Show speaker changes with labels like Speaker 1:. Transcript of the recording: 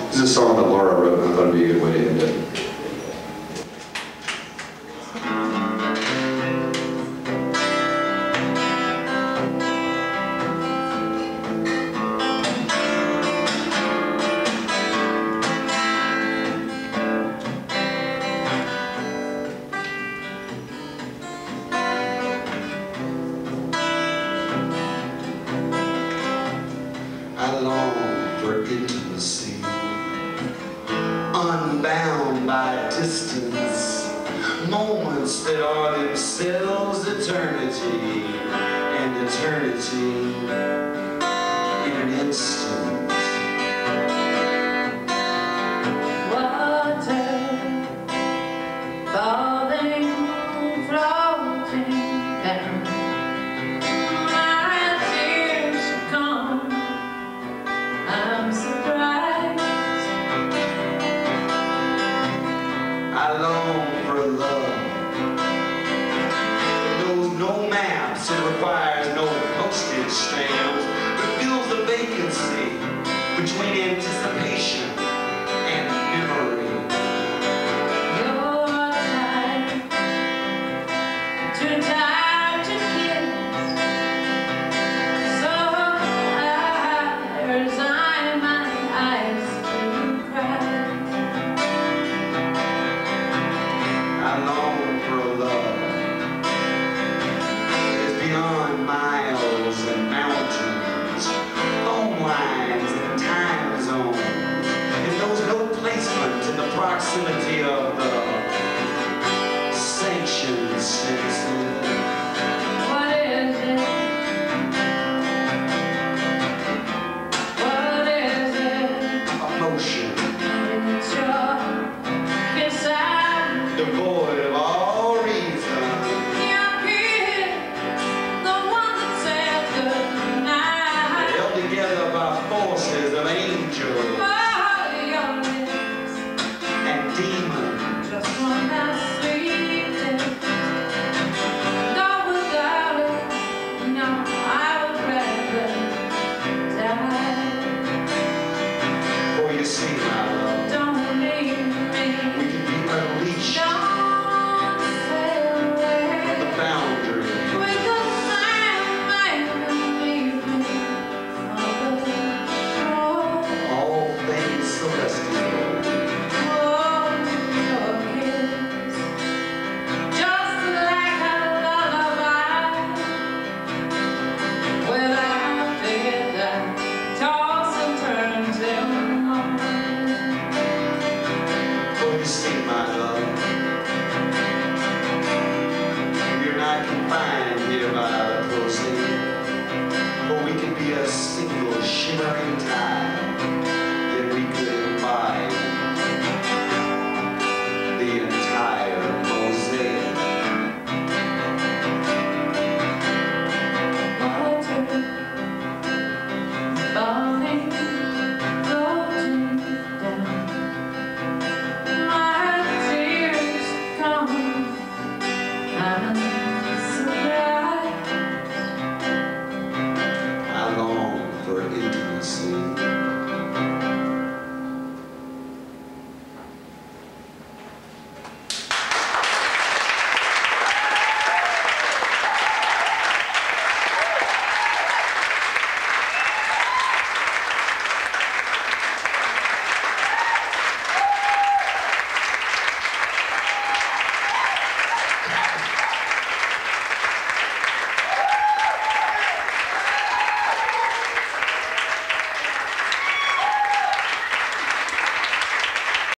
Speaker 1: This is a song that Laura wrote, and I thought it'd be a good way to end it.
Speaker 2: I long for intimacy, unbound by distance, moments that are themselves eternity, and eternity in an instant.
Speaker 3: Water falling, floating down. My tears have gone. I'm surprised.
Speaker 2: I long for love. It knows no maps, it requires no postage stamps, but fills the vacancy between anticipation and memory.
Speaker 3: You're tired, too tired to kiss. So I resign my eyes to cry.
Speaker 2: I long for a love that is beyond miles and mountains, phone lines and time zones. It knows no placement in the proximity of the sanctioned senses.
Speaker 3: What is it? What is it?
Speaker 2: Emotion,
Speaker 3: It's your kiss I'm
Speaker 2: devoid of all reason,
Speaker 3: your kid, the one that says goodnight.
Speaker 2: held together by forces of angels
Speaker 3: Oh, your lips,
Speaker 2: and demons.
Speaker 3: just one last sweet taste. Go without it, no, I would rather die.
Speaker 2: For you see, my love,
Speaker 3: Don't leave me,
Speaker 2: we can be unleashed
Speaker 3: don't sail away.
Speaker 2: from the boundary.
Speaker 3: We could sail away and leave me on the shore.
Speaker 2: All things celestial.
Speaker 3: Oh, your kiss, just like a lullaby. Well, I figured I'd toss and turn till morning.
Speaker 2: For you see, my love,